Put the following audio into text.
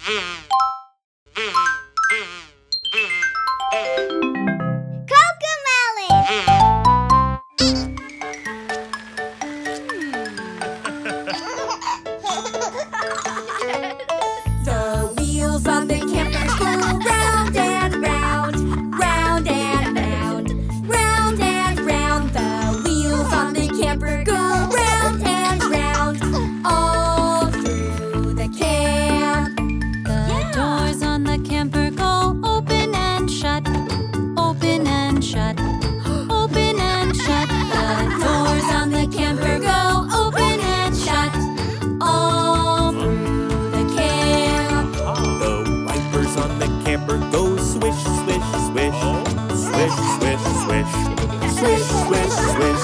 The wheels on the camper go round and round, round and round, round and round. The wheels on the camper go round and round, all through the camp. The doors on the camper go open and shut, open and shut, open and shut. The doors on the camper go open and shut, all through the camp. The wipers on the camper go swish, swish, swish. Swish, swish, swish. Swish, swish, swish.